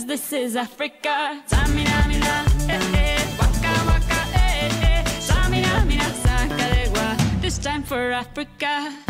this is Africa. Samina, mina, waka, waka, Samina, mina, sakalegua. This time for Africa.